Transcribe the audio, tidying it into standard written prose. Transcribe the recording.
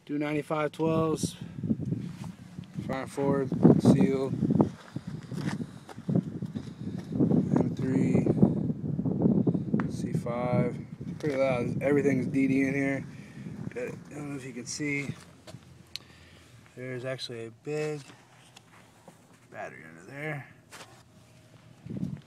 Do 9512s. Front and forward, sealed. M3, C5. Pretty loud. Everything's DD in here. I don't know if you can see. There's actually a big battery under there.